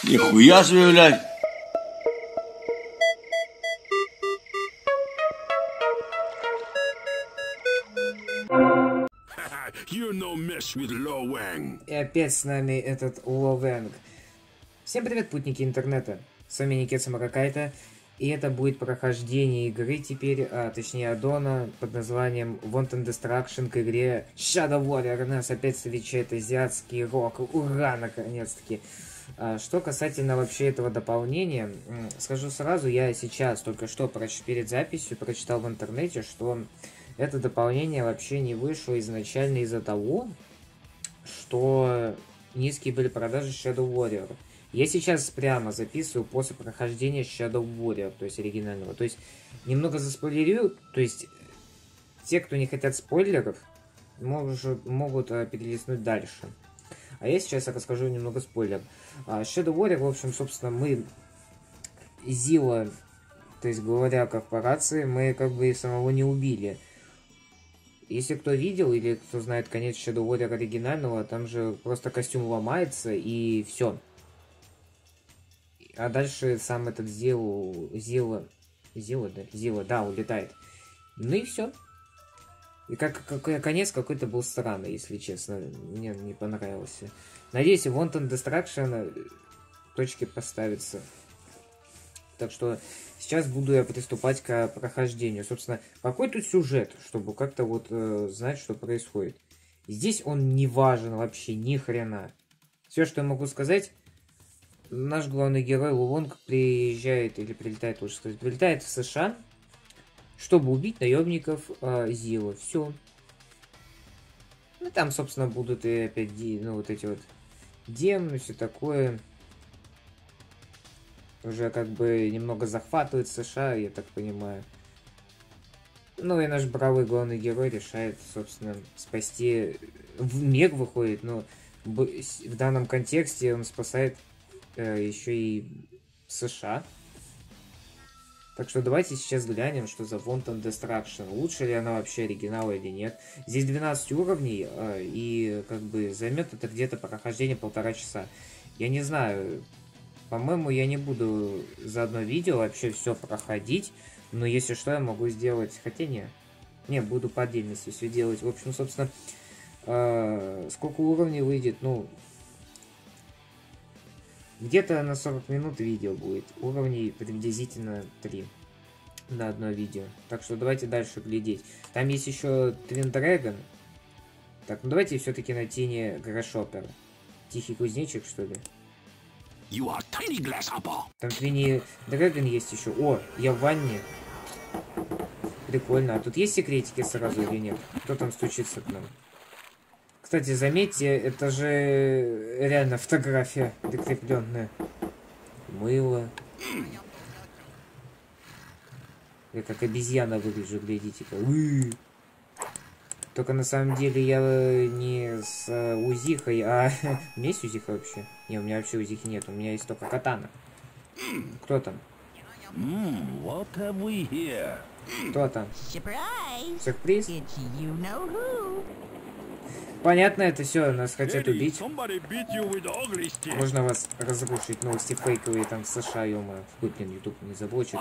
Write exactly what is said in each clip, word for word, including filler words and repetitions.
Нихуя себе, блядь. И опять с нами этот Ло Вэнг. Всем привет, путники интернета. С вами Никетсама какая-то. И это будет прохождение игры теперь, а точнее аддона под названием Wanton Destruction к игре Shadow Warrior. Нас опять встречает азиатский рок. Ура, наконец-таки. А, что касательно вообще этого дополнения, скажу сразу, я сейчас только что перед записью прочитал в интернете, что это дополнение вообще не вышло изначально из-за того, что низкие были продажи Shadow Warrior. Я сейчас прямо записываю после прохождения Shadow Warrior, то есть оригинального. То есть немного заспойлерю, то есть те, кто не хотят спойлеров, может, могут а, перелистнуть дальше. А я сейчас расскажу немного спойлеров. А, Shadow Warrior, в общем, собственно, мы Зила, то есть главаря корпорации, мы как бы и самого не убили. Если кто видел или кто знает конец Shadow Warrior оригинального, там же просто костюм ломается и все. А дальше сам этот Зил, Зила, Зила, да, Зила, да, улетает. Ну и все. И как, как конец какой-то был странный, если честно. Мне не понравился. Надеюсь, Wanton Destruction точки поставится. Так что сейчас буду я приступать к прохождению. Собственно, какой тут сюжет, чтобы как-то вот э, знать, что происходит. Здесь он не важен вообще, ни хрена. Все, что я могу сказать, наш главный герой Лулонг приезжает, или прилетает, лучше сказать, прилетает в США, чтобы убить наемников э, Зила. Все. Ну, там, собственно, будут и опять, ну, вот эти вот демоны, все такое. Уже как бы немного захватывает США, я так понимаю. Ну и наш бравый главный герой решает, собственно, спасти... В мир выходит, но в данном контексте он спасает э, еще и США. Так что давайте сейчас глянем, что за Wanton Destruction. Лучше ли она вообще оригинал или нет. Здесь двенадцать уровней, э, и как бы займет это где-то прохождение полтора часа. Я не знаю... По-моему, я не буду за одно видео вообще все проходить, но если что, я могу сделать, хотя не, не, буду по отдельности все делать. В общем, собственно, э, сколько уровней выйдет, ну, где-то на сорок минут видео будет, уровней приблизительно три на одно видео. Так что давайте дальше глядеть. Там есть еще Twin Dragon. Так, ну давайте все-таки на Тине Грошоппер. Тихий кузнечик, что ли? You are tiny grasshopper. Там Твинни Дрэгон есть еще. О, я в ванне. Прикольно. А тут есть секретики сразу или нет? Кто там стучится к нам? Кстати, заметьте, это же реально фотография прикрепленная. Мыло. Я как обезьяна выгляжу, глядите-ка. Только на самом деле я не с Узихой, а... У меня есть Узиха вообще? Не, у меня вообще Узихи нет, у меня есть только катана. Кто там? Mm, what have we here? Кто там? Surprise. Сюрприз? It's you know who. Понятно, это все, нас хотят убить. Somebody beat you with the ugly stick. Можно вас разрушить, новости фейковые там в США, ё-моё. Блин, YouTube не заблочит.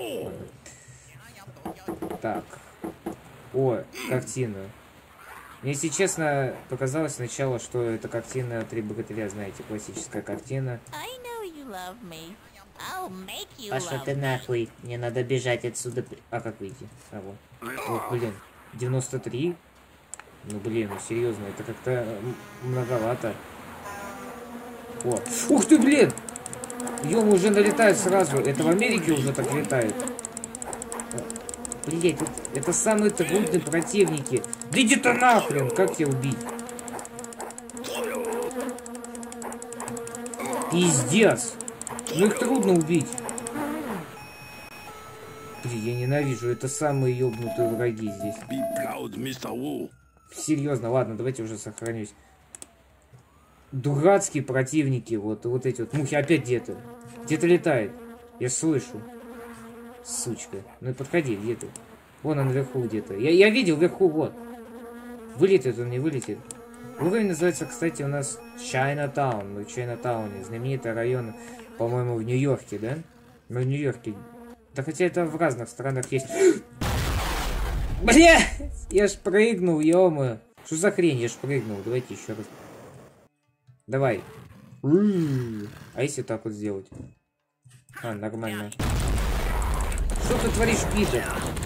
Так. О, картина. Мне, если честно, показалось сначала, что это картина «Три богатыря», знаете, классическая картина. Пошла ты нахуй, мне надо бежать отсюда. А как выйти? А, вот. О, блин, девяносто три? Ну, блин, ну серьезно, это как-то многовато. О, ух ты, блин! Ё, уже налетают сразу, это в Америке уже так летает. Блять, это, это самые трудные противники. Да иди ты нахрен, как тебя убить? Пиздец. Ну их трудно убить. Блин, я ненавижу, это самые ёбнутые враги здесь. Серьезно, ладно, давайте уже сохранюсь. Дурацкие противники, вот, вот эти вот мухи опять где-то. Где-то летает. Я слышу. Сучка. Ну и подходи, где ты? Вон он наверху где-то. Я, я видел вверху, вот. Вылетит он, не вылетит. Уровень называется, кстати, у нас Чайнатаун. Мы в Чайнатауне. Знаменитый район, по-моему, в Нью-Йорке, да? Мы в Нью-Йорке. Да хотя это в разных странах есть. Бля! Я ж прыгнул, ё-моё. Что за хрень? Я ж прыгнул. Давайте еще раз. Давай. А если так вот сделать? А, нормально. Что ты творишь, Питер?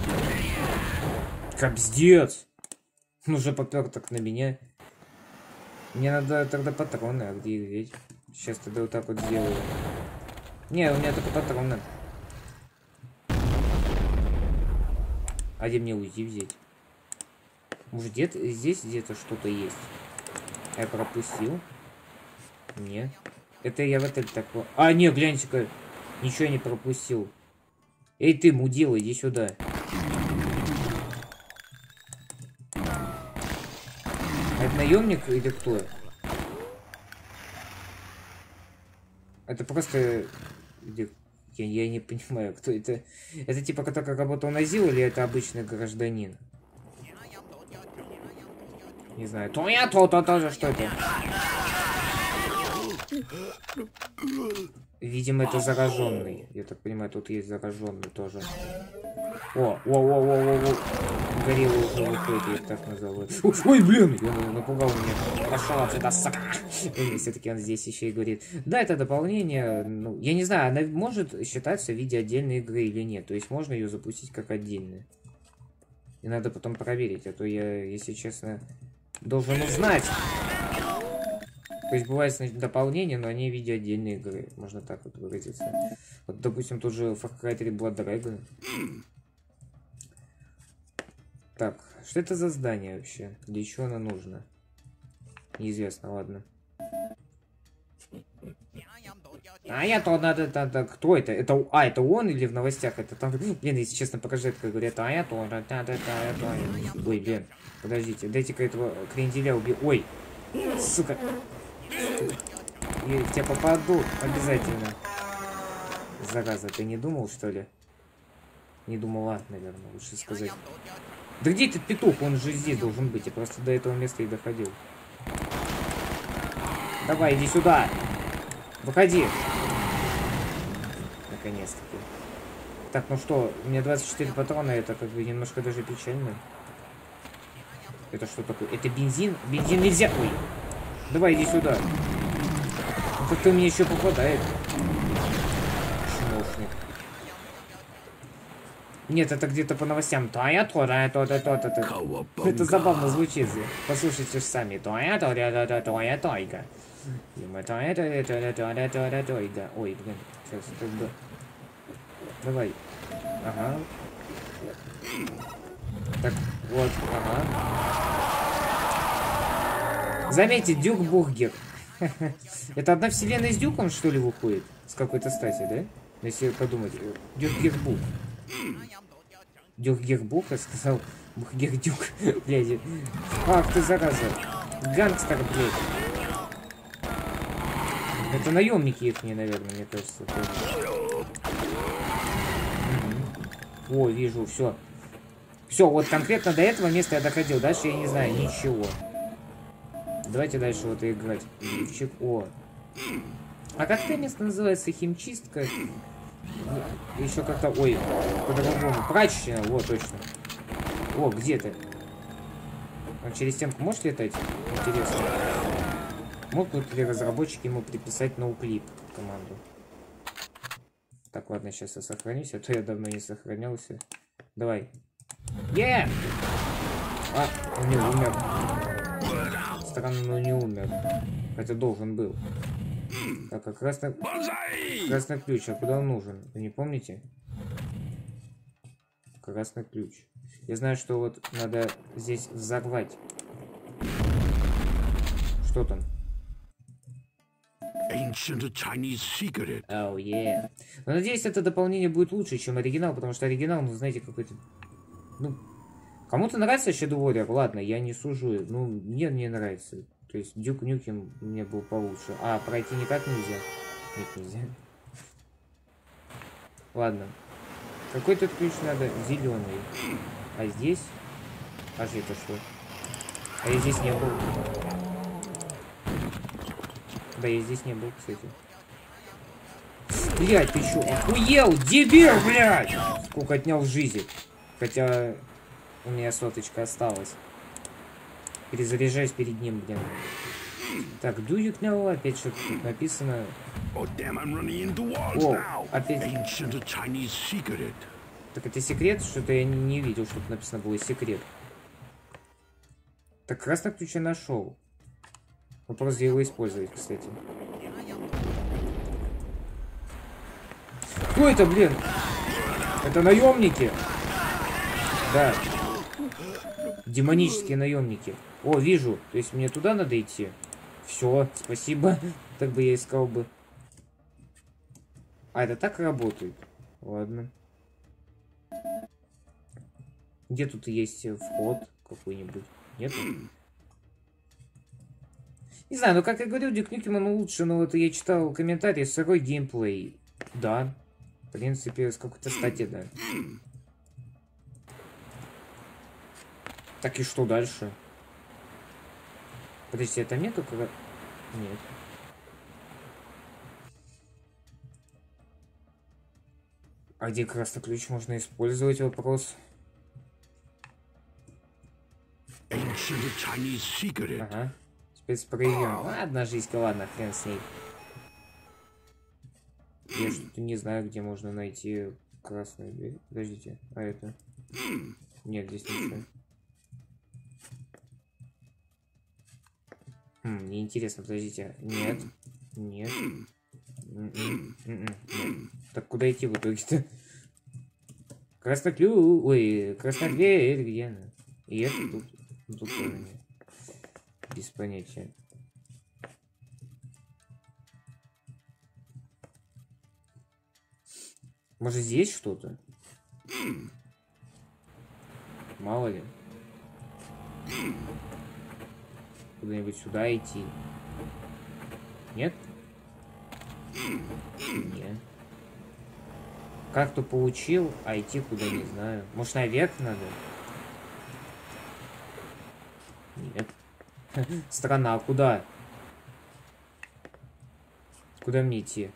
Капздец! Ну уже попер так на меня. Мне надо тогда патроны, а где их взять? Сейчас тогда вот так вот сделаю. Не, у меня только патроны. А где мне УЗИ взять? Может, где-то здесь где-то что-то есть? Я пропустил. Не. Это я в отель такой. А, не, гляньте-ка. Ничего я не пропустил. Эй, ты, мудила, иди сюда. Это наемник или кто? Это просто... Я, я не понимаю, кто это. Это типа, который работал на ЗИЛ, или это обычный гражданин? Не знаю. То я, то, то тоже, что это? Видимо, это зараженный. Я так понимаю, тут есть зараженный тоже. О, о, о, о, о, о. Горелый уже выходит, я их так назову. Ой, блин, он напугал меня. Пошел отсюда, сука. Все-таки он здесь еще и говорит. Да, это дополнение. Ну, я не знаю, она может считаться в виде отдельной игры или нет. То есть можно ее запустить как отдельную. И надо потом проверить, а то я, если честно, должен узнать. То есть бывает, значит, дополнение, но они в виде отдельной игры. Можно так вот выразиться. Вот, допустим, тут же Far Cry три Blood Dragon. Так, что это за здание вообще? Для чего оно нужно? Неизвестно, ладно. А я то надо, надо, кто это? Это, а, это он или в новостях? Это там, блин, если честно, покажи, как говорят, а я то, да, да, да, да. Ой, блин, подождите, дайте-ка этого кренделя убить. Ой, сука. Я в тебя попаду обязательно. Зараза, ты не думал, что ли? Не думала, наверное, лучше сказать. Да где этот петух? Он же здесь должен быть. Я просто до этого места и доходил. Давай, иди сюда. Выходи. Наконец-таки. Так, ну что, у меня двадцать четыре патрона, это как бы немножко даже печально. Это что такое? Это бензин? Бензин нельзя. Ой. Давай, иди сюда. Ну как-то мне еще попадает. Чмошник. Нет, это где-то по новостям. То-я, то-я, то-я, то-я. Это забавно звучит. Послушайте сами. То-я, то-я, то-я, то-я, то-я. То-я, то-я, то-я, то-я, то-я, то-я. Ой, блин. Сейчас, как бы... Давай. Ага. Так, вот, ага. Заметьте, Дюк Бургер. Это одна вселенная с Дюком, что ли, выходит? С какой-то стати, да? Если подумать. Дюк Гербук. Дюк Гербук, я сказал. Бургер Дюк. Блядь. Ах ты, зараза. Гангстер, блядь. Это наемники их, наверное, мне кажется. Угу. О, вижу, все. Все, вот конкретно до этого места я доходил. Дальше я не знаю ничего. Давайте дальше вот играть. Лифчик. О. А как это место называется? Химчистка? Еще как-то... Ой, по-другому. Прачечная. Вот, точно. О, где ты? Он через стенку можешь летать? Интересно. Могут ли разработчики ему приписать ноуклип в команду? Так, ладно, сейчас я сохранюсь, а то я давно не сохранялся. Давай. Е! А, он не умер. Странно, но не умер. Хотя должен был. Так, а красный... Красный ключ, а куда он нужен? Вы не помните? Красный ключ. Я знаю, что вот надо здесь взорвать. Что там? Ancient Chinese secret. Oh, yeah. Но надеюсь, это дополнение будет лучше, чем оригинал, потому что оригинал, ну, знаете, какой-то... Ну, кому-то нравится Shadow Warrior? Ладно, я не сужу. Ну, мне не нравится. То есть Duke Nukem мне был получше. А, пройти никак нельзя? Нет, нельзя. Ладно. Какой тут ключ надо? Зеленый. А здесь? А это что? А я здесь не был. Да, я здесь не был, кстати. Блять, ты чё? Охуел, дебил, блядь! Сколько отнял жизни. Хотя у меня соточка осталась. Перезаряжаюсь перед ним, блин. Так, do you know? Опять что-то тут написано. Oh, damn, I'm running into walls О, now. опять... Ancient Chinese secret. Так это секрет? Что-то я не, не видел, что тут написано было секрет. Так, красный ключ я нашел. Вопрос, где его использовать, кстати. Кто это, блин? Это наемники. Да. Демонические наемники. О, вижу. То есть мне туда надо идти. Все, спасибо. Так бы я искал бы. А, это так работает. Ладно. Где тут есть вход какой-нибудь? Нет? Не знаю, ну как я говорил, Дюк Нюкем лучше, но вот я читал комментарии, сырой геймплей. Да. В принципе, с какой-то стати, да. Так и что дальше? Подожди, это нету когда... Нет. А где красный ключ можно использовать? Вопрос. Ага. Спецпроявлен. Ладно, жизнь, ладно, хрен с ней. Я что-то не знаю, где можно найти красную дверь. Подождите, а это... Нет, здесь ничего. Хм, мне интересно, подождите. Нет. Нет. Нет. Так куда идти в итоге-то? Красный ключ. Ой, красная дверь. Где она? И это тут. Тут тоже нет. Без понятия. Может, здесь что-то? Мало ли. Куда-нибудь сюда идти. Нет? Нет. Как-то получил, а идти куда не знаю. Может, наверх надо? Нет. Странно, а куда? Куда мне идти?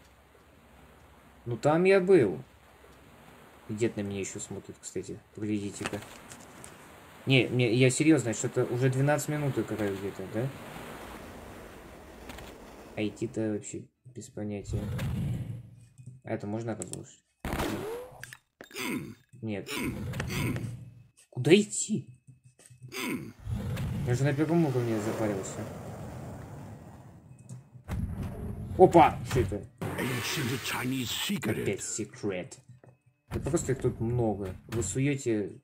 Ну там я был. Дед на меня еще смотрит, кстати. Поглядите-ка. Не, мне, я серьезно, что-то уже двенадцать минут играю где-то, да? А идти-то вообще без понятия. А это можно разрушить? Нет. Куда идти? Я же на первом уровне запарился. Опа! Что это? Опять секрет. Да просто их тут много. Вы суете...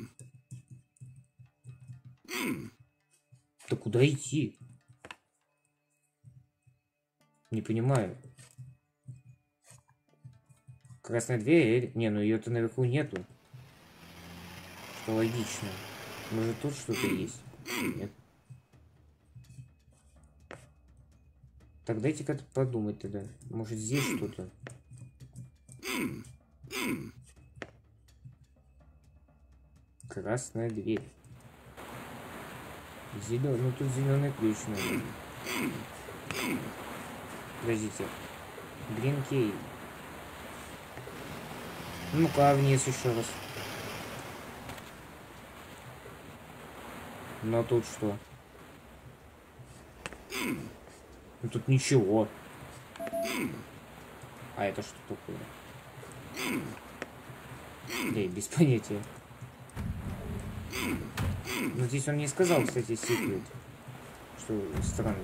Да куда идти? Не понимаю. Красная дверь? Не, ну ее-то наверху нету. Что логично. Может тут что-то есть? Нет. Так дайте-ка подумать тогда. Может здесь что-то? Красная дверь. Зеленый, ну тут зеленый ключ надо. Подождите. Green key. Ну-ка, вниз еще раз. Ну а тут что? Ну тут ничего. А это что такое? Эй, без понятия. Но здесь он не сказал, кстати, секрет. Что странно.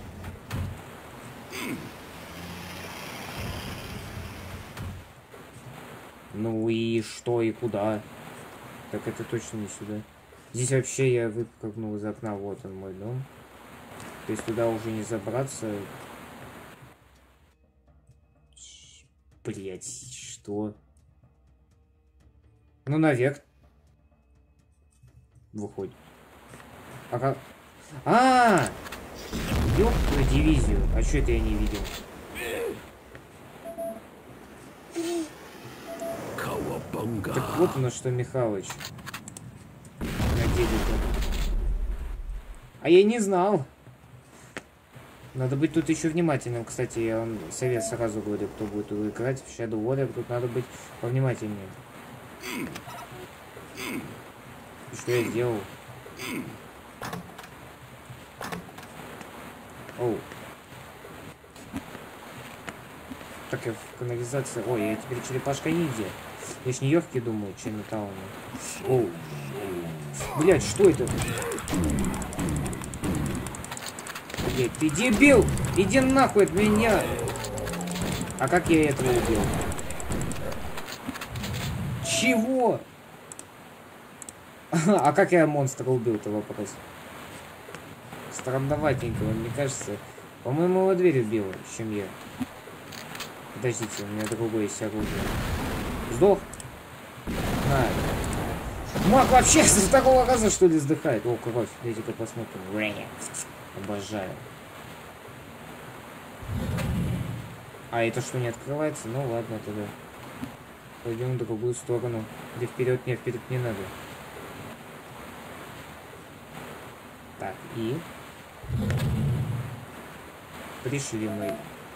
Ну и что, и куда? Так это точно не сюда. Здесь вообще я выпрыгнул из окна, вот он мой дом. То есть туда уже не забраться. Блять, что? Ну наверх. Выходит. А как? А! Ёб твою дивизию. А что это я не видел? Так вот оно что, Михалыч. На деле-то. А я не знал. Надо быть тут еще внимательным. Кстати, я вам совет сразу говорю, кто будет играть в Shadow Warrior. Тут надо быть повнимательнее. И что я сделал? Оу. Так, я в канализации... Ой, я теперь черепашка ниндзя. Я ж не Йорки думаю, Чайнатауна. Оу. Блять, что это? Блять, ты дебил! Иди нахуй от меня! А как я этого убил? Чего? А как я монстра убил, это вопрос. Странноватенько, мне кажется. По-моему, его дверь убила, чем я. Подождите, у меня другое есть оружие. Сдох? На. Маг вообще со второго раза, что ли, сдыхает? О, кровь, дайте-ка посмотрим. Обожаю. А это что, не открывается? Ну ладно, тогда. Пойдем в другую сторону. Или вперед? Нет, вперед не надо. Так, и... Пришли мы.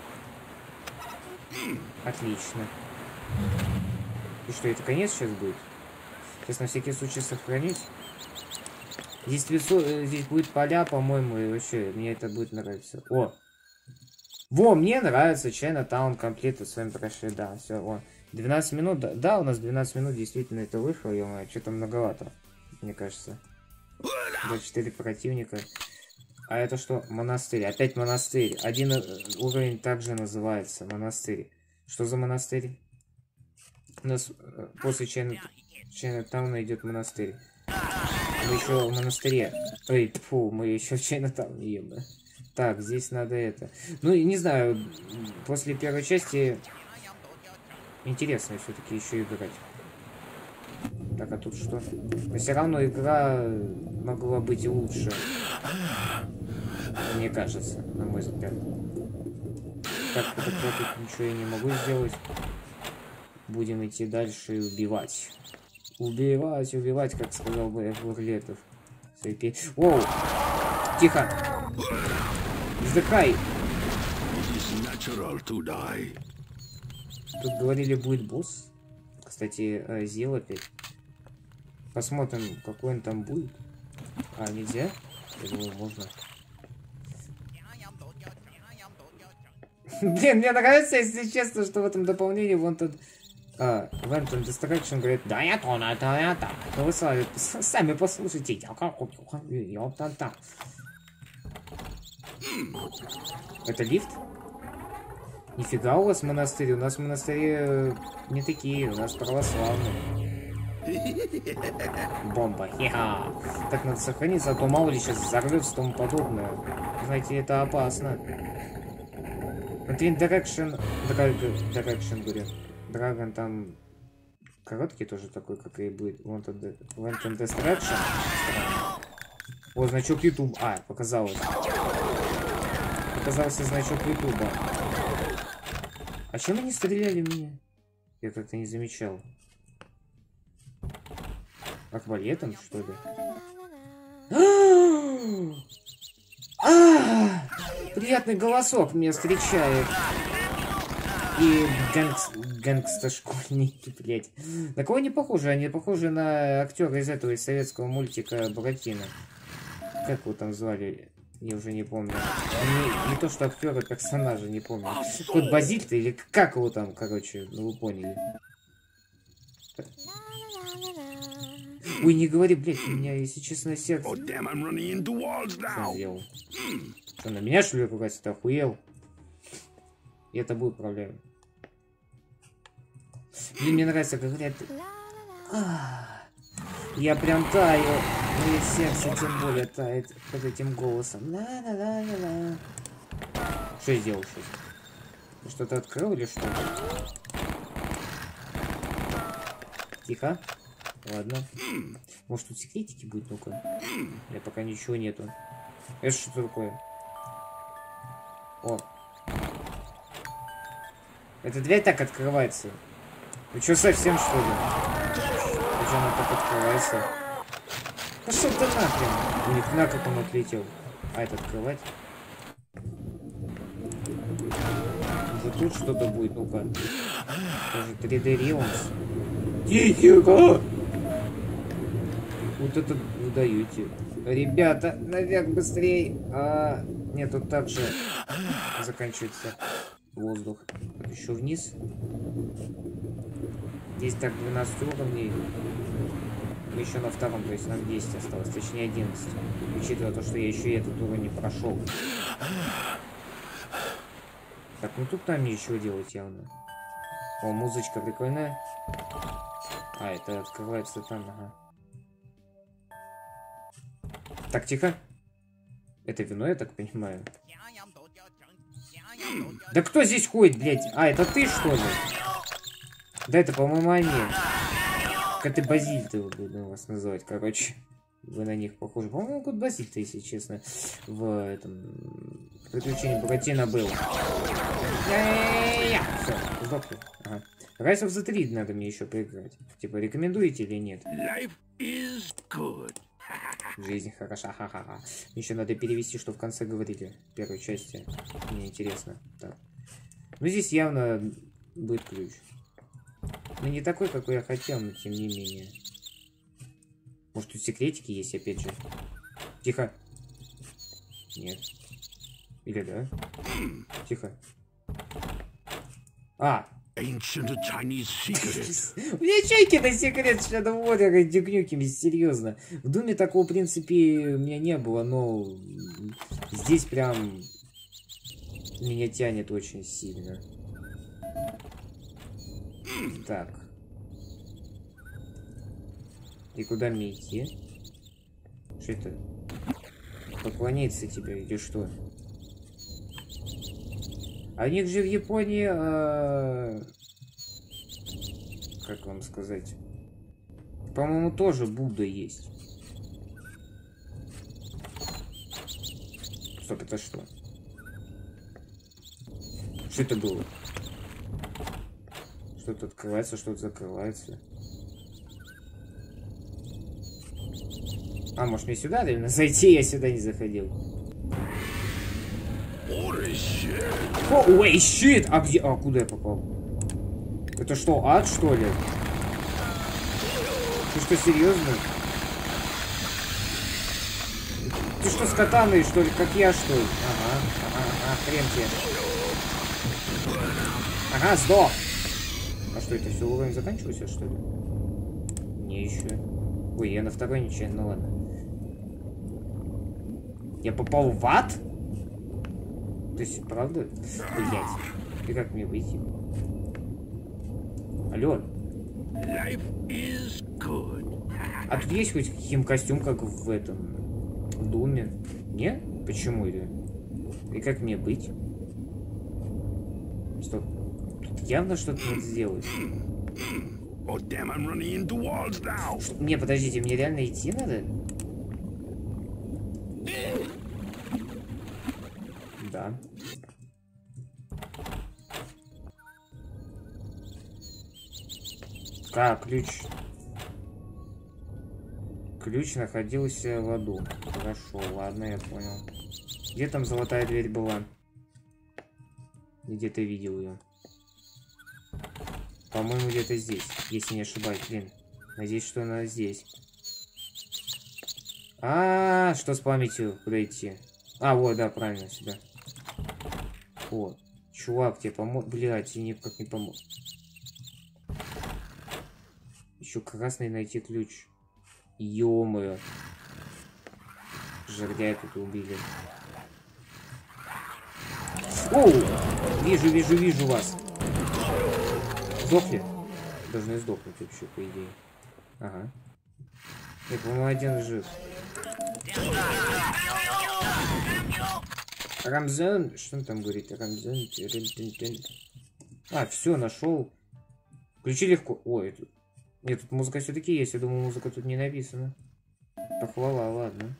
Отлично. И что, это конец сейчас будет? Сейчас на всякий случай сохранить. Здесь, весо... Здесь будет поля, по-моему, и вообще, мне это будет нравиться. О! Во, мне нравится Чайнатаун комплект, с вами прошли, да, все, о. двенадцать минут, да, да, у нас двенадцать минут действительно это вышло, ё-моё, что-то многовато, мне кажется. двадцать четыре противника. А это что? Монастырь. Опять монастырь. Один уровень также называется монастырь. Что за монастырь? У нас после Чайнатауна идет монастырь. Мы еще в монастыре. Ой, фу, мы еще в Чайнатауне ем. Так, здесь надо это. Ну, не знаю, после первой части интересно все-таки еще играть. Так, а тут что? Но все равно игра могла быть и лучше. Мне кажется, на мой взгляд. Так, вот тут ничего я не могу сделать. Будем идти дальше и убивать. Убивать, убивать, как сказал бы Бурлетов. Оу! Тихо! Вздыхай! Тут говорили, будет босс. Кстати, Зил опять. Посмотрим, какой он там будет. А, нельзя? Я думаю, можно. Блин, мне нравится, если честно, что в этом дополнении вон тут а, Vent and Destruction говорит, да я то, на это, это. Но вы сами, сами послушайте. Это лифт? Нифига у вас монастырь. У нас монастыри не такие, у нас православные. Бомба. Хе-ха. Так надо сохраниться, а то мало ли сейчас взорвется и тому подобное. Знаете, это опасно. Twin Direction, Direction, говорю. Драгон там короткий тоже такой, как и будет. Vent and Destruction. О, значок YouTube. А, показалось. Показался значок YouTube. А чем они стреляли в меня? Я как-то не замечал. Арбалетом, что ли? А, приятный голосок меня встречает. И гэнгс... гэнгста-школьники, блядь. На кого они похожи? Они похожи на актера из этого, из советского мультика Буратино. Как его там звали? Я уже не помню. Не, не то, что актера, персонажа, не помню. Кот Базиль-то или как его там, короче, ну вы поняли. Ой, не говори, блядь, у меня, если честно, сердце... Oh, damn, I'm running into walls now. Что, что, на меня, что ли, ругаться? Ты охуел? И это будет проблема. Блин, мне нравится, как говорят... А, я прям таю. Мое сердце тем более тает под этим голосом. Ла-ла-ла-ла-ла. Что я сделал сейчас? Что-то открыл или что? Тихо. Ладно. Может тут секретики будет, ну-ка. Я пока ничего нету. Это что такое? О. Эта дверь так открывается. Вы что, совсем что ли? Почему она так открывается? Пошел ты нахрен. Ни хрена как он отлетел. А это открывать? тут что-то будет, ну-ка. Тоже три дэ Realms. Тихо! Вот это вы даете. Ребята, наверх быстрее. А, нет, тут также заканчивается воздух. Вот еще вниз. Здесь так двенадцать уровней. Мы еще на втором, то есть нам десять осталось, точнее одиннадцать. Учитывая то, что я еще и этот уровень не прошел. Так, ну тут нам ничего делать явно. О, музычка прикольная. А, это открывается там, ага. Так, тихо. Это вино, я так понимаю. Да кто здесь ходит, блядь? А, это ты, что ли? Да, это, по-моему, они. Как ты Базиль-то буду вас называть, короче. Вы на них похожи. По-моему, как Базиль-то, если честно, в этом приключении Буратино был. Все, сдохли. Ага. Rise of the Triad надо мне еще поиграть. Типа, рекомендуете или нет? Life is good. Жизнь хороша, ха-ха-ха. Еще надо перевести, что в конце говорили. В первой части. Мне интересно. Так. Ну, здесь явно будет ключ. Ну, не такой, какой я хотел, но тем не менее. Может, тут секретики есть, опять же. Тихо. Нет. Или да? Тихо. А! Ancient Chinese secret. У меня чайки на секрет Shadow Warrior дюкнюкими, серьезно. В Думе такого, в принципе, у меня не было, но здесь прям меня тянет очень сильно. Так. И куда мне идти? Что это? Поклониться тебе или что? А у них же в Японии, а... как вам сказать, по-моему, тоже Будда есть. Стоп, это что? Что это было? Что-то открывается, что-то закрывается. А, может мне сюда реально зайти? Я сюда не заходил. О, ой, щит! А где? А, куда я попал? Это что, ад, что ли? Ты что, серьезно? Ты что, с катаной, что ли? Как я, что ли? Ага, ага, ага, хрен тебе. Ага, сдох! А что, это все уровень заканчивается, что ли? Не еще. Ой, я на второй нечаянно, ну ладно. Я попал в ад? То есть, правда? Блять. И как мне выйти? Алло. А тут есть хоть химкостюм, как в этом в Думе? Нет? Почему это? И как мне быть? Стоп. Тут явно что-то надо сделать. Не, подождите, мне реально идти надо? Да. А, ключ. Ключ находился в аду. Хорошо, ладно, я понял. Где там золотая дверь была? Где-то видел ее. По-моему, где-то здесь, если не ошибаюсь. Блин, надеюсь, что она здесь. А, -а, -а что с памятью? Куда идти? А, вот, да, правильно, сюда. Вот. Чувак, тебе помог. Блядь, я никак не помог. Еще красный найти ключ. Ё-моё. Жердяя тут убили. Оу! Вижу, вижу, вижу вас. Сдохли? Должны сдохнуть вообще, по идее. Ага. Я, по-моему, один жив. Рамзан, что он там говорит? Рамзан. А, все, нашел. Ключи легко. Ой, это... Нет, тут музыка все-таки есть. Я думаю, музыка тут не написана. Похвала, ладно.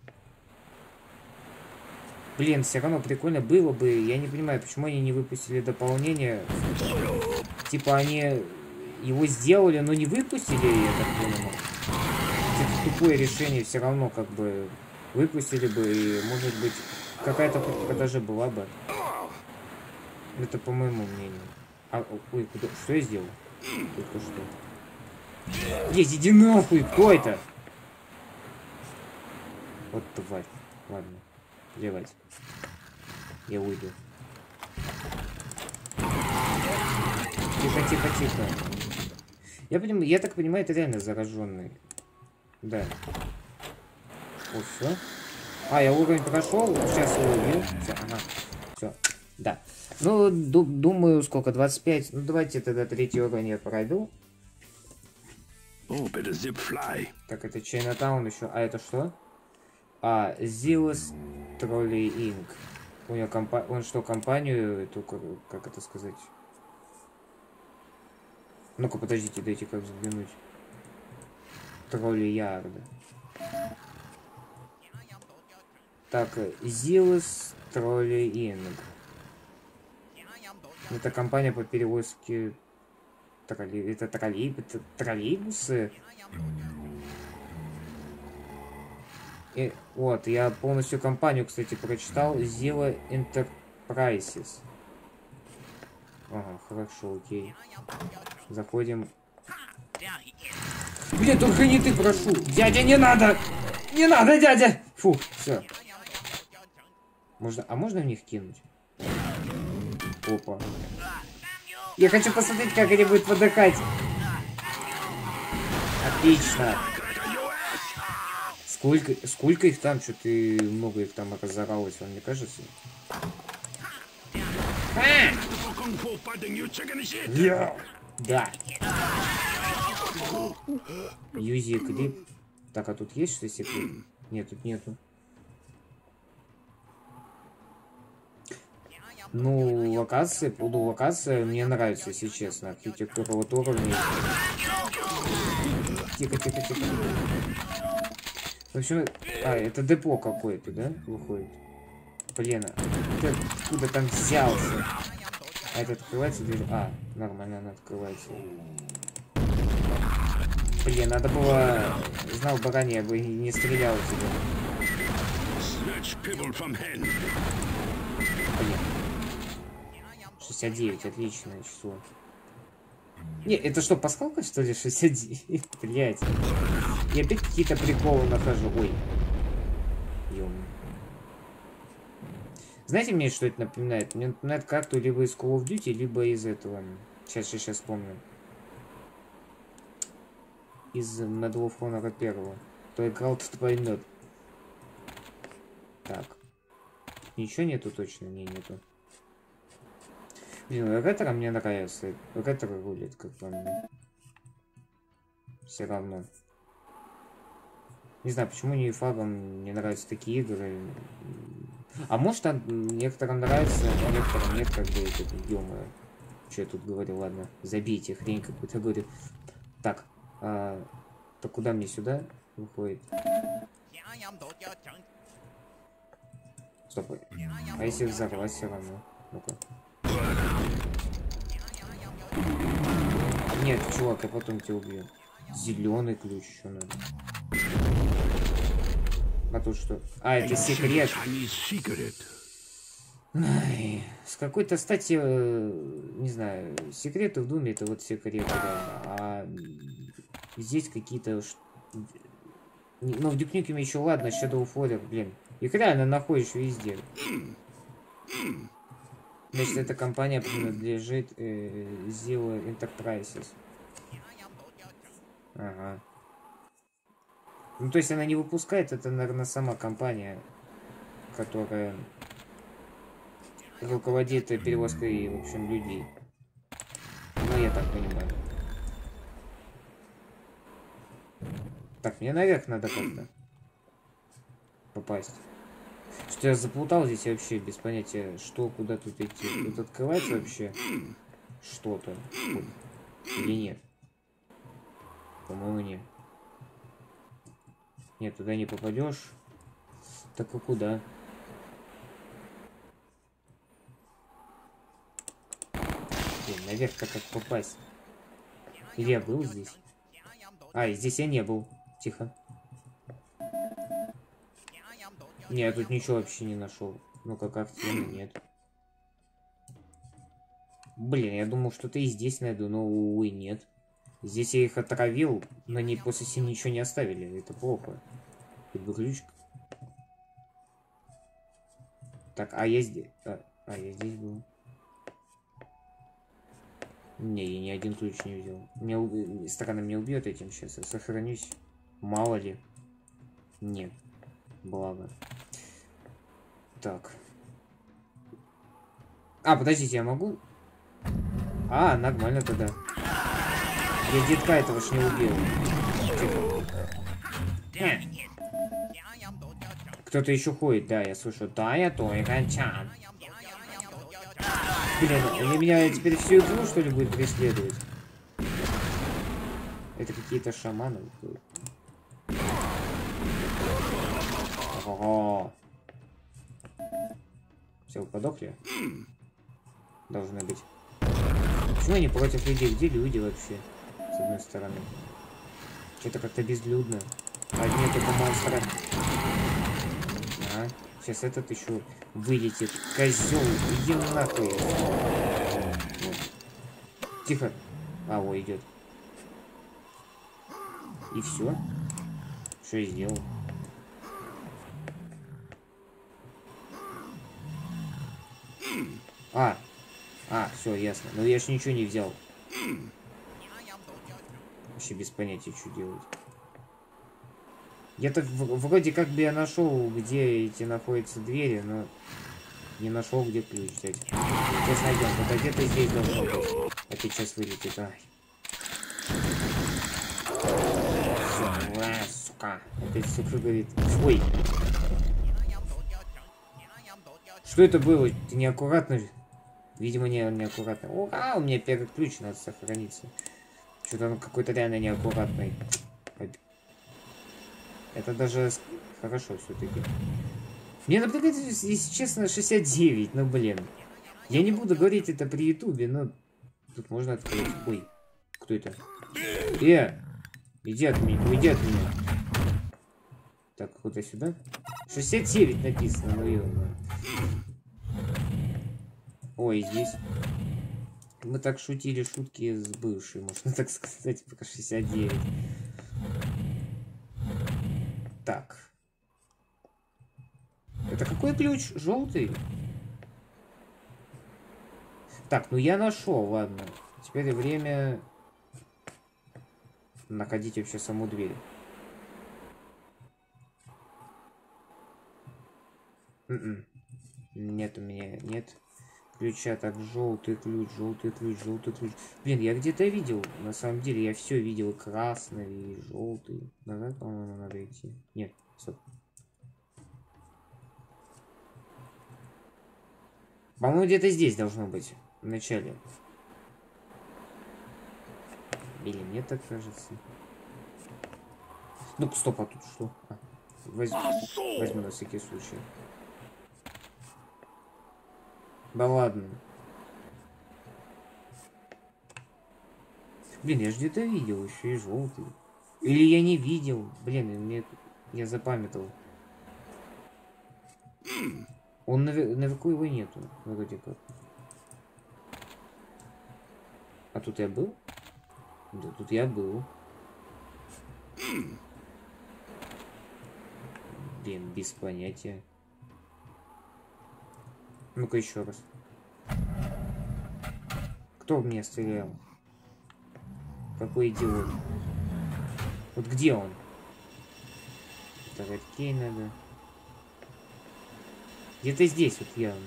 Блин, все равно прикольно было бы. Я не понимаю, почему они не выпустили дополнение. Типа они его сделали, но не выпустили, я так понимаю. Это тупое решение, все равно как бы выпустили бы, и может быть какая-то продажа была бы. Это по моему мнению. А, ой, куда? Что я сделал? Только что. Есть, иди нахуй, кто это? Вот тварь. Ладно, плевать. Я уйду. Тихо, тихо, тихо. Я, поним... я так понимаю, это реально зараженный. Да. О, все. А, я уровень прошел. Сейчас его убью. Все, ага. Все. Да. Ну, ду думаю, сколько? двадцать пять. Ну, давайте тогда третий уровень я пройду. Oh, better zip fly. Так, это Чайнатаун еще. А это что? А, Зилос Тролли Инк. У него компа... Он что, компанию эту, как это сказать? Ну-ка, подождите, дайте как взглянуть. Тролли Ярда. Так, Зилос Тролли Инк. Это компания по перевозке... Троллей... Это троллей... Это троллейбусы? И, вот, я полностью компанию, кстати, прочитал. Zilla Enterprises. Ага, хорошо, окей. Заходим. Блин, только не ты, прошу. Дядя, не надо! Не надо, дядя! Фу, все. Можно, а можно в них кинуть? Опа. Я хочу посмотреть, как они будут подыхать. Отлично. Сколько, сколько их там? Что-то много их там оказалось, вам не кажется? А! Я! Да. Юзи клип. Так, а тут есть что секрет? Нет, тут нету. Ну, локации, ну, локация мне нравится, если честно. Архитектура вот уровня. Тихо, тихо, тихо. В общем, а, это депо какое-то, да, выходит? Блин, ты откуда там взялся? А это открывается дверь? А, нормально она открывается. Блин, надо было... Знал бы ранее, я бы не стрелял в тебя. Блин. шестьдесят девять, отличное число. Не, это что, пасхалка, что ли, шестьдесят девять? Блять. Я опять какие-то приколы нахожу. Ой. Ё-моё. Знаете мне, что это напоминает? Мне напоминает карту либо из Call of Duty, либо из этого. Сейчас, я сейчас вспомню. Из Medal of Honor первого. Кто играл, тот поймет. Так. Ничего нету точно? Не, нету. Блин, ретро мне нравится. Ретро рулит, как по мне. Все равно. Не знаю, почему не фагам не нравятся такие игры. А может, некоторым нравится, а некоторым нет, как бы, это, ё-моё. Что я тут говорю, ладно, забейте, хрень какую-то говорю. Так, а, то куда мне сюда выходит? Стоп, а если взорвать все равно? Ну-ка. Нет, чувак, я потом тебя убью. Зеленый ключ еще надо. А тут что? А, это секрет. Ай, с какой-то стати, не знаю, секреты в Думе это вот секреты, реально. А здесь какие-то... Ну, в Duke Nukem еще ладно, Shadow of War, блин. Их реально находишь везде. Значит, эта компания принадлежит э, Zilla Enterprises. Ага. Ну, то есть она не выпускает, это, наверное, сама компания, которая руководит перевозкой, в общем, людей. Ну, я так понимаю. Так, мне наверх надо как-то попасть. Что я заплутал здесь вообще, без понятия, что, куда тут идти. Тут открывается вообще что-то или нет? По-моему, нет. Нет, туда не попадешь. Так а куда? Блин, наверх-то как попасть? Или я был здесь? А, и здесь я не был. Тихо. Не, я тут ничего вообще не нашел. Ну-ка, как тема, нет. Блин, я думал, что ты и здесь найду, но, увы, нет. Здесь я их отравил, но они после себя ничего не оставили. Это плохо. Хоть бы ключ. Так, а я здесь... А, а я здесь был. Не, я ни один ключ не взял. Меня уб... Сторона меня убьет этим сейчас. Я сохранюсь. Мало ли. Нет. Благо. Так. А, подождите, я могу? А, нормально тогда. Я детка этого ж не убил. Кто-то еще ходит, да, я слышу. Да, я только чан. Блин, они меня теперь всю игру, что ли, будет преследовать? Это какие-то шаманы. Ого. Все, вы подохли? Должны быть. Почему они против людей? Где люди вообще? С одной стороны. Что-то как-то безлюдно. Одни только монстры. А, сейчас этот еще вылетит. Козел, иди нахуй. Тихо. А, о, идет. И все. Что я сделал? А, а, все, ясно. Но я ж ничего не взял. Вообще без понятия, что делать. Я-то вроде как бы я нашел, где эти находятся двери, но не нашел, где ключ взять. Сейчас найдем. Это где-то здесь должно быть. А ты сейчас вылетит. Ай. Все, а, сука. Опять сука говорит. Ой. Что это было? Ты неаккуратно? Видимо, не неаккуратно. Ура, у меня первый ключ, надо сохраниться. Что-то он какой-то реально неаккуратный. Это даже хорошо все-таки. Мне напрягает, если честно, шестьдесят девять. Ну, блин. Я не буду говорить это при ютубе, но... Тут можно открыть. Ой, кто это? Э! Иди от меня, уйди от меня. Так, куда сюда? шестьдесят девять написано, ну ё-моё. Ой, здесь. Мы так шутили шутки с бывшей, можно так сказать, пока шестьдесят девять. Так. Это какой ключ? Желтый? Так, ну я нашел, ладно. Теперь время находить вообще саму дверь. М-м. Нет у меня, нет ключа. Так, желтый ключ, желтый ключ, желтый ключ. Блин, я где-то видел, на самом деле, я все видел. Красный и желтый. Назад, по-моему, надо идти. Нет, стоп. По-моему, где-то здесь должно быть. В начале. Или мне так кажется. Ну, стоп, а тут что? А, возь... Возьму на всякий случай. Да ладно. Блин, я же где-то видел еще и желтый. Или я не видел. Блин, мне... я запамятовал. Он навер... наверху его нету. Вроде как. А тут я был? Да, тут я был. Блин, без понятия. Ну-ка еще раз. Кто в меня стрелял? Какой идиот? Вот где он? Так, окей, надо. Где-то здесь вот явно.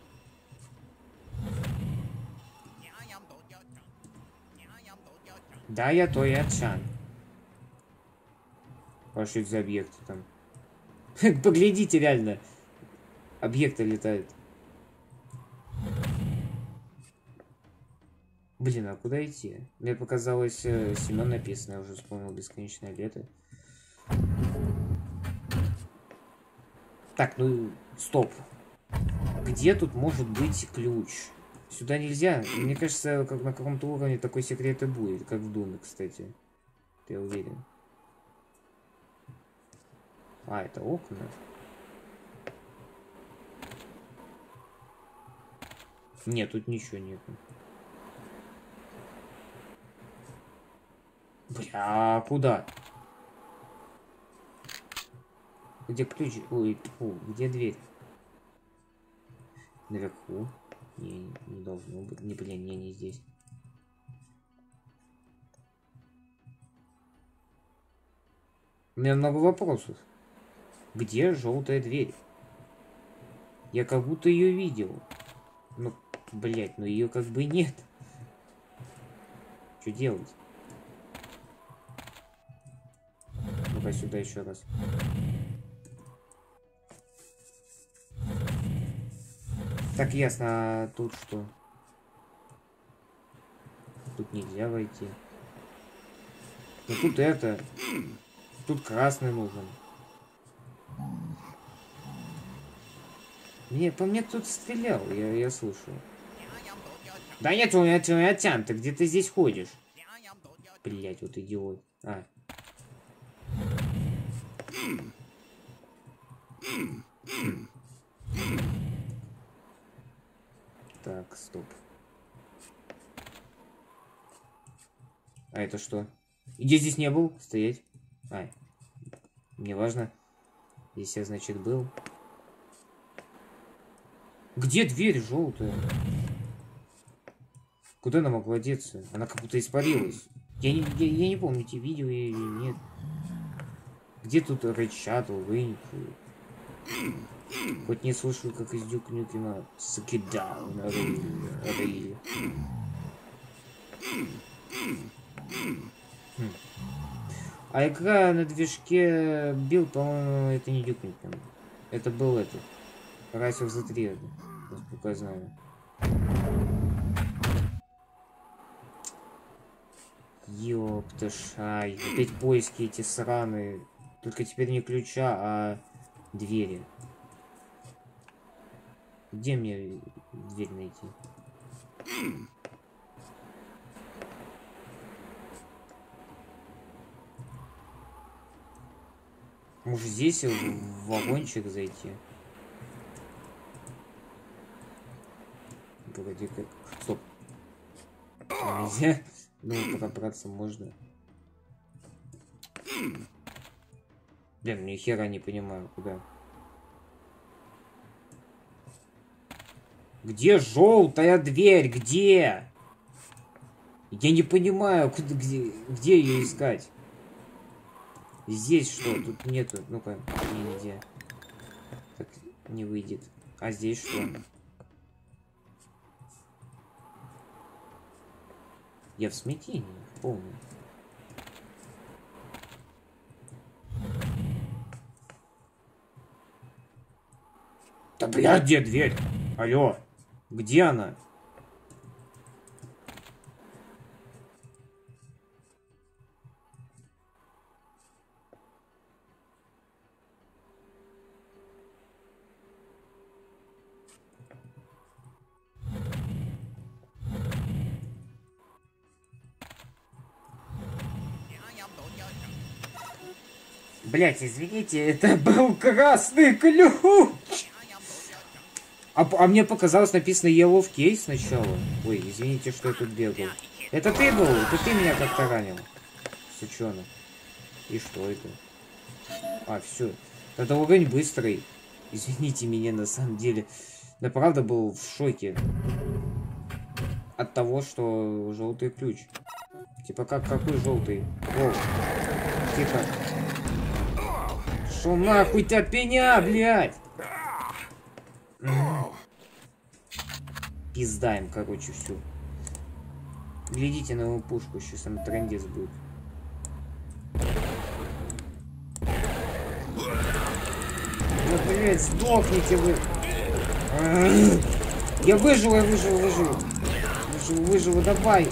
Да, я то, я Чан. А что это за объекты там? Поглядите, реально. Объекты летают. Блин, а куда идти? Мне показалось, э, Семен написано, я уже вспомнил бесконечное лето. Так, ну, стоп. Где тут может быть ключ? Сюда нельзя. Мне кажется, как на каком-то уровне такой секрет и будет, как в Думе, кстати. Я уверен. А, это окна. Нет, тут ничего нет. Бля, куда? Где ключ? Ой, фу, где дверь? Наверху. Не, не должно быть. Не, блин, не, не здесь. У меня много вопросов. Где желтая дверь? Я как будто ее видел. Ну, блять, ну ее как бы нет. Что делать? Ну-ка сюда еще раз. Так, ясно, а тут что? Тут нельзя войти. Ну тут это... Тут красный нужен. Мне, по мне кто-то стрелял, я, я слышу. Да нет, у меня, у меня тян, ты где ты здесь ходишь? Блять, вот идиот. А. Так, стоп. А это что? Где здесь не был? Стоять. Ай. Не важно. Здесь я, значит, был. Где дверь желтая? Куда она могла деться? Она как будто испарилась. Я не, я, я не помню, эти видео или нет. Где тут Red Shuttle, Wing? Хоть не слышу, как из Дюк Нюкема скидал на Рейле. Хм. А игра на движке бил, по-моему, это не Дюк Нюкем. Это был этот. Rise of the Triad, насколько я знаю. Ёпташай. Опять поиски эти сраные. Только теперь не ключа, а двери. Где мне дверь найти? Может здесь в вагончик зайти? Вроде как... Стоп. А нельзя? Ну, пробраться можно. Блин, ни хера не понимаю, куда. Где желтая дверь? Где? Я не понимаю, куда, где, где ее искать. Здесь что? Тут нету. Ну-ка, не, нигде. Так, не выйдет. А здесь что? Я в смятении, полный. Да блядь, где дверь? Алло, где она? Блять, извините, это был красный ключ! А, а мне показалось, написано Yellow в кейс сначала. Ой, извините, что я тут бегал. Это ты был? Это ты меня как-то ранил. Сучонок. И что это? А, все. Это огонь быстрый. Извините меня, на самом деле. Да правда был в шоке. От того, что желтый ключ. Типа как какой желтый? О, тихо. Шо нахуй ты от меня, блядь? Пиздаем, короче, всю. Глядите на его пушку, сейчас он трендец будет. Ну, блядь, сдохните вы. Я выжил, я выжил, выжил. Выжил, выжил, давай.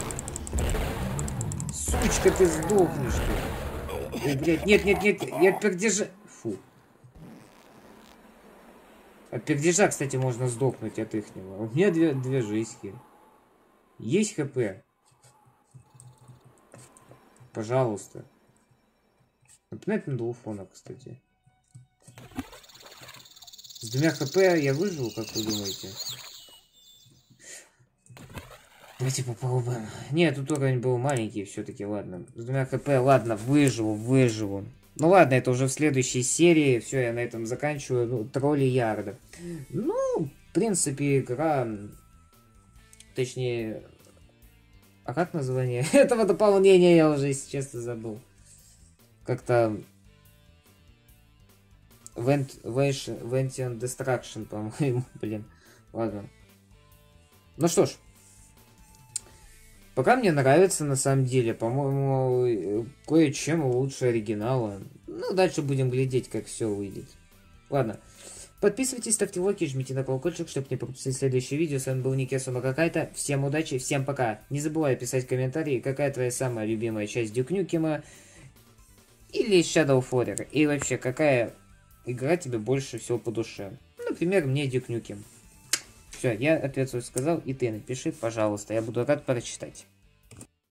Сучка, ты сдохнешь. Ты. Ой, блядь, нет, нет, нет, я пердежа... Фу. От пердежа, кстати, можно сдохнуть от ихнего. У меня две, две жизни. Есть хп? Пожалуйста. Напоминает на двуфонах, кстати. С двумя хп я выживу, как вы думаете? Давайте попробуем. Нет, тут уровень был маленький все-таки, ладно. С двумя хп, ладно, выживу, выживу. Ну ладно, это уже в следующей серии. Все, я на этом заканчиваю. Ну, тролли Ярда. Ну, в принципе, игра... Точнее... А как название этого дополнения, я уже, если честно, забыл. Как-то... Vent... Ventian Destruction, по-моему. Блин, ладно. Ну что ж. Пока мне нравится, на самом деле. По-моему, кое-чем лучше оригинала. Ну, дальше будем глядеть, как все выйдет. Ладно. Подписывайтесь, ставьте лайки, жмите на колокольчик, чтобы не пропустить следующее видео. С вами был Никесума какая-то. Всем удачи, всем пока. Не забывай писать комментарии, какая твоя самая любимая часть Дюк Нюкема или Shadow Warrior. И вообще, какая игра тебе больше всего по душе. Например, мне Дюк Нюкем. Все, я ответ свой сказал, и ты напиши, пожалуйста, я буду рад прочитать.